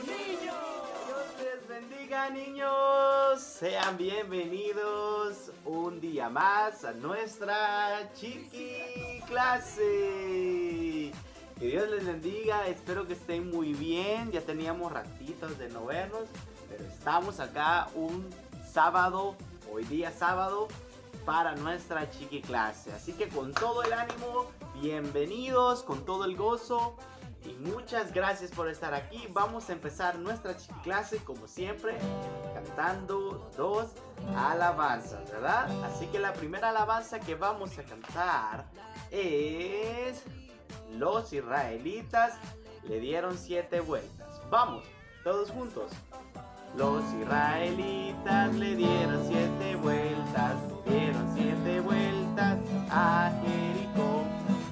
Dios les bendiga, niños. Sean bienvenidos un día más a nuestra chiqui clase. Que Dios les bendiga, espero que estén muy bien. Ya teníamos ratitos de no vernos, pero estamos acá un sábado, hoy día sábado, para nuestra chiqui clase. Así que con todo el ánimo, bienvenidos, con todo el gozo. Y muchas gracias por estar aquí. Vamos a empezar nuestra chiqui clase como siempre cantando dos alabanzas, ¿verdad? Así que la primera alabanza que vamos a cantar es: los israelitas le dieron 7 vueltas. Vamos, todos juntos. Los israelitas le dieron 7 vueltas, dieron 7 vueltas a Jericó.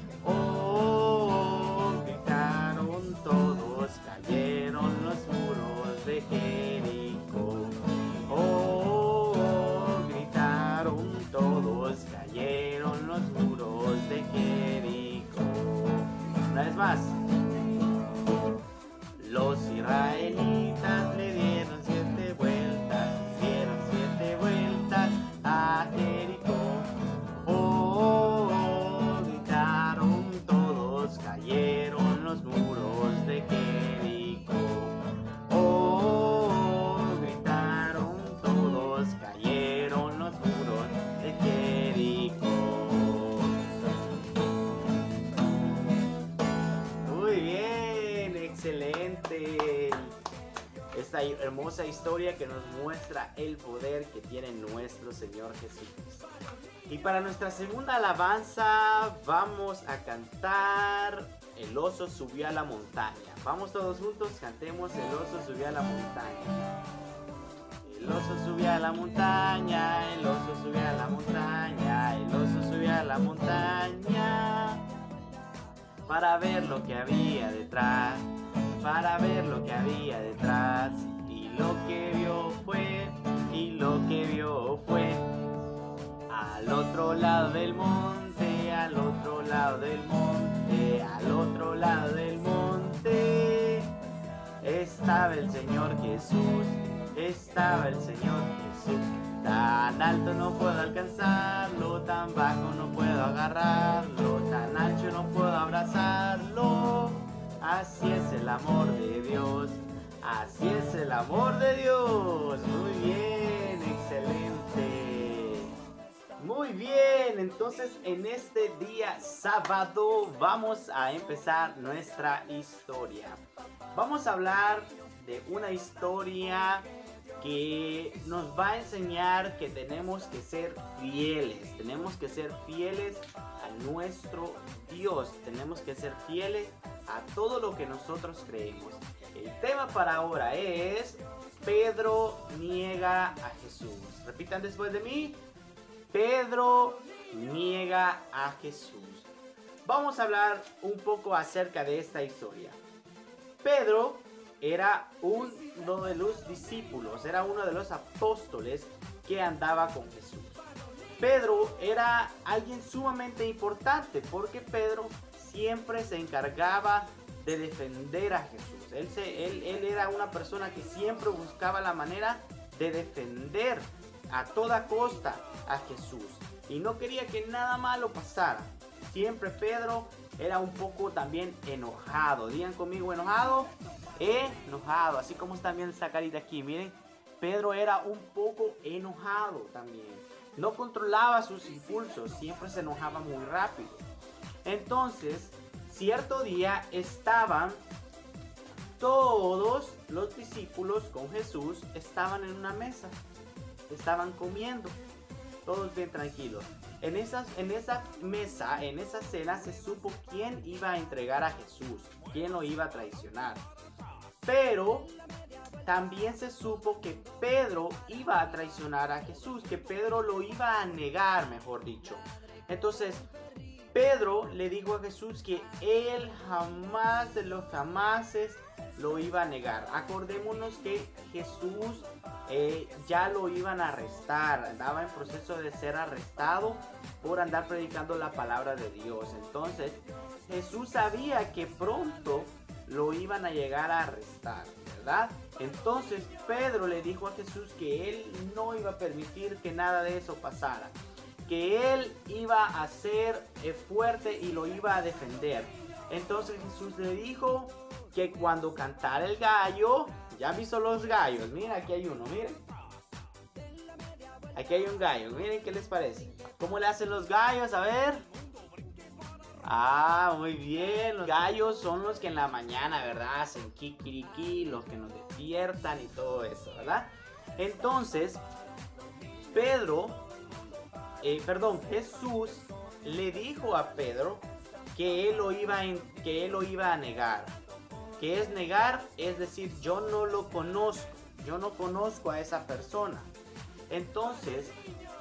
Cayeron los muros de Jericó. Oh, gritaron todos, cayeron los muros de Jericó. Una vez más. Los israelitas le dieron 7 vueltas, dieron 7 vueltas a Jericó. Oh, gritaron todos, cayeron los muros de Jericó. Oh, gritaron todos, cayeron los muros de Jericó. Muy bien, excelente. Esta hermosa historia que nos muestra el poder que tiene nuestro Señor Jesucristo. Y para nuestra segunda alabanza vamos a cantar El oso subió a la montaña. Vamos todos juntos, cantemos El oso subió a la montaña. El oso subió a la montaña, el oso subió a la montaña, el oso subió a la montaña para ver lo que había detrás, para ver lo que había detrás. Y lo que vio fue, y lo que vio fue, al otro lado del monte, al otro lado del monte, al otro lado del monte, estaba el Señor Jesús, estaba el Señor Jesús. Tan alto no puedo alcanzarlo, tan bajo no puedo agarrarlo, tan ancho no puedo abrazarlo. Así es el amor de Dios, así es el amor de Dios. Muy bien, excelente. Muy bien, entonces en este día sábado vamos a empezar nuestra historia. Vamos a hablar de una historia que nos va a enseñar que tenemos que ser fieles. Tenemos que ser fieles a nuestro Dios. Tenemos que ser fieles a todo lo que nosotros creemos. El tema para ahora es: Pedro niega a Jesús. Repitan después de mí: Pedro niega a Jesús. Vamos a hablar un poco acerca de esta historia. Pedro era uno de los discípulos, era uno de los apóstoles que andaba con Jesús. Pedro era alguien sumamente importante porque Pedro siempre se encargaba de defender a Jesús. Él era una persona que siempre buscaba la manera de defender a toda costa a Jesús y no quería que nada malo pasara. Siempre Pedro era un poco también enojado. Digan conmigo: enojado. Enojado, así como está bien esa carita aquí, miren. Pedro era un poco enojado también. No controlaba sus impulsos, siempre se enojaba muy rápido. Entonces, cierto día estaban todos los discípulos con Jesús, estaban en una mesa, estaban comiendo, todos bien tranquilos. En esa mesa, en esa cena, se supo quién iba a entregar a Jesús, quién lo iba a traicionar. Pero también se supo que Pedro iba a traicionar a Jesús, que Pedro lo iba a negar, mejor dicho. Entonces, Pedro le dijo a Jesús que él jamás de los jamases lo iba a negar. Acordémonos que Jesús ya lo iban a arrestar, andaba en proceso de ser arrestado por andar predicando la palabra de Dios. Entonces Jesús sabía que pronto lo iban a llegar a arrestar, ¿verdad? Entonces Pedro le dijo a Jesús que él no iba a permitir que nada de eso pasara, que él iba a ser fuerte y lo iba a defender. Entonces Jesús le dijo que cuando cantara el gallo, ya visto los gallos, mira aquí hay uno, miren. Aquí hay un gallo, miren qué les parece. ¿Cómo le hacen los gallos? A ver. Ah, muy bien. Los gallos son los que en la mañana, ¿verdad? Hacen kikiriki, los que nos despiertan y todo eso, ¿verdad? Entonces, Jesús le dijo a Pedro que él lo iba a negar. ¿Qué es negar? Es decir, yo no lo conozco. Yo no conozco a esa persona. Entonces,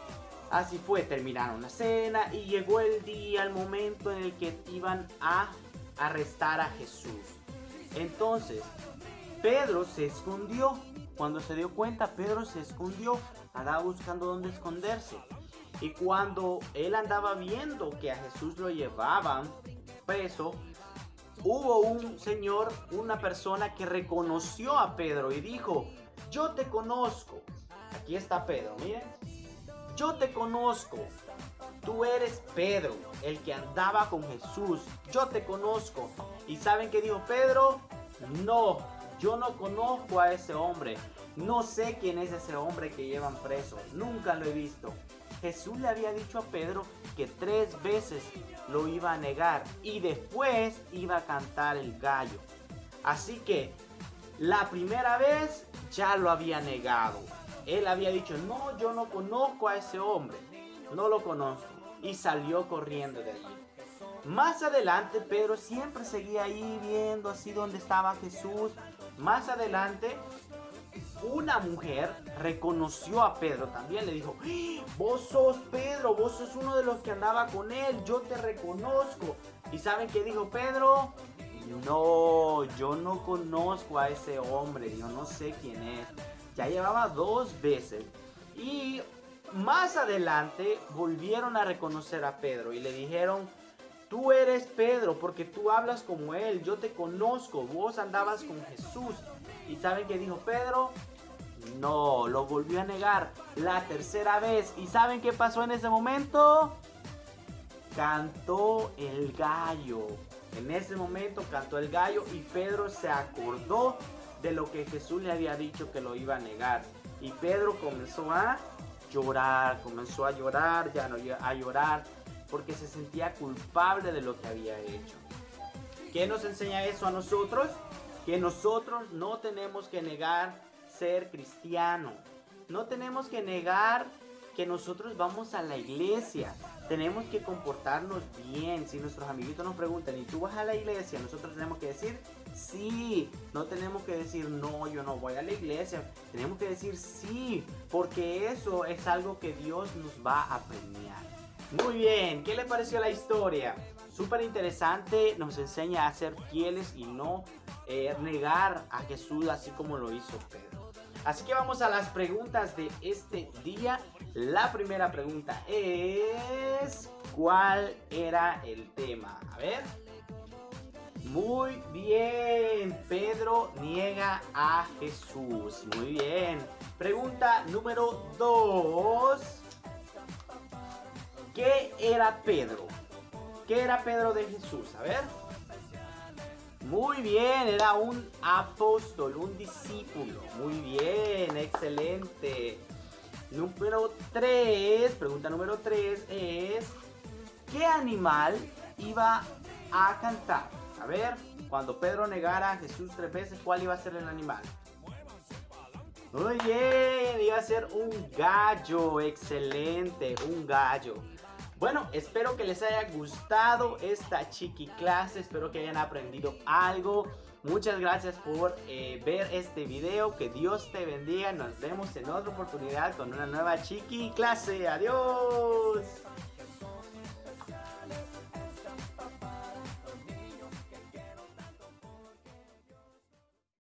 así fue, terminaron la cena y llegó el día, el momento en el que iban a arrestar a Jesús. Entonces, Pedro se escondió. Cuando se dio cuenta, Pedro se escondió, andaba buscando dónde esconderse. Y cuando él andaba viendo que a Jesús lo llevaban preso, hubo un señor, una persona que reconoció a Pedro y dijo: yo te conozco. Aquí está Pedro, miren. Yo te conozco. Tú eres Pedro, el que andaba con Jesús. Yo te conozco. ¿Y saben qué dijo Pedro? No, yo no conozco a ese hombre. No sé quién es ese hombre que llevan preso. Nunca lo he visto. Jesús le había dicho a Pedro que 3 veces lo iba a negar y después iba a cantar el gallo. Así que la primera vez ya lo había negado. Él había dicho: no, yo no conozco a ese hombre, no lo conozco, y salió corriendo de allí. Más adelante Pedro siempre seguía ahí viendo así donde estaba Jesús. Más adelante una mujer reconoció a Pedro también, le dijo: vos sos Pedro, vos sos uno de los que andaba con él, yo te reconozco. ¿Y saben qué dijo Pedro? No, yo no conozco a ese hombre, yo no sé quién es. Ya llevaba 2 veces. Y más adelante volvieron a reconocer a Pedro y le dijeron: tú eres Pedro porque tú hablas como él, yo te conozco, vos andabas con Jesús. ¿Y saben qué dijo Pedro? No, lo volvió a negar la tercera vez. ¿Y saben qué pasó en ese momento? Cantó el gallo. En ese momento cantó el gallo y Pedro se acordó de lo que Jesús le había dicho que lo iba a negar. Y Pedro comenzó a llorar, ya no a llorar, porque se sentía culpable de lo que había hecho. ¿Qué nos enseña eso a nosotros? Que nosotros no tenemos que negar ser cristiano. No tenemos que negar que nosotros vamos a la iglesia. Tenemos que comportarnos bien. Si nuestros amiguitos nos preguntan: ¿y tú vas a la iglesia? Nosotros tenemos que decir sí. No tenemos que decir: no, yo no voy a la iglesia. Tenemos que decir sí, porque eso es algo que Dios nos va a premiar. Muy bien, ¿qué le pareció la historia? Súper interesante, nos enseña a ser fieles y no negar a Jesús así como lo hizo Pedro. Así que vamos a las preguntas de este día. La primera pregunta es: ¿cuál era el tema? A ver. Muy bien, Pedro niega a Jesús. Muy bien. Pregunta número 2. ¿Qué era Pedro? ¿Qué era Pedro de Jesús? A ver. Muy bien, era un apóstol, un discípulo. Muy bien, excelente. Número 3, pregunta número 3 es: ¿qué animal iba a cantar? A ver, cuando Pedro negara a Jesús 3 veces, ¿cuál iba a ser el animal? Muy bien, iba a ser un gallo, excelente, un gallo. Bueno, espero que les haya gustado esta chiqui clase, espero que hayan aprendido algo. Muchas gracias por ver este video, que Dios te bendiga, nos vemos en otra oportunidad con una nueva chiqui clase. Adiós.